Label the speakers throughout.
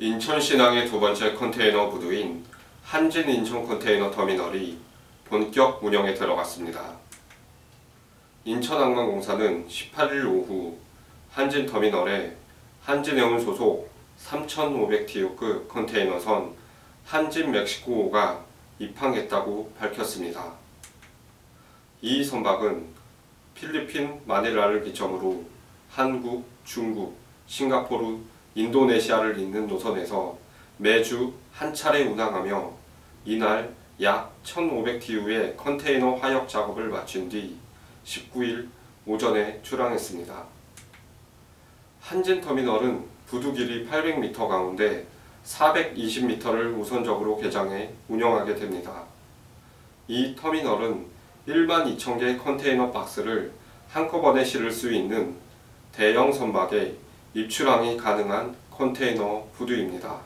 Speaker 1: 인천신항의 두 번째 컨테이너 부두인 한진 인천 컨테이너 터미널이 본격 운영에 들어갔습니다. 인천항만공사는 18일 오후 한진 터미널에 한진해운 소속 3,500TU급 컨테이너선 한진 멕시코5가 입항했다고 밝혔습니다. 이 선박은 필리핀 마닐라를 기점으로 한국, 중국, 싱가포르, 인도네시아를 잇는 노선에서 매주 한 차례 운항하며 이날 약 1,500TU의 컨테이너 화역 작업을 마친 뒤 19일 오전에 출항했습니다. 한진터미널은 부두 길이 800m 가운데 420m를 우선적으로 개장해 운영하게 됩니다. 이 터미널은 12,000개 컨테이너 박스를 한꺼번에 실을 수 있는 대형 선박에 입출항이 가능한 컨테이너 부두입니다.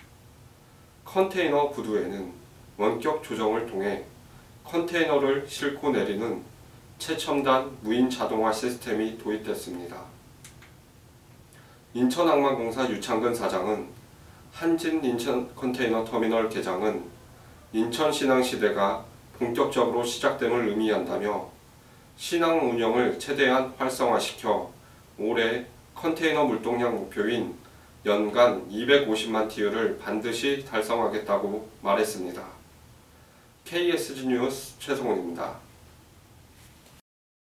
Speaker 1: 컨테이너 부두에는 원격 조정을 통해 컨테이너를 싣고 내리는 최첨단 무인 자동화 시스템이 도입됐습니다. 인천항만공사 유창근 사장은 한진 인천 컨테이너 터미널 개장은 인천신항 시대가 본격적으로 시작됨을 의미한다며 신항 운영을 최대한 활성화시켜 올해 컨테이너 물동량 목표인 연간 250만 TU를 반드시 달성하겠다고 말했습니다. KSG 뉴스 최성훈입니다.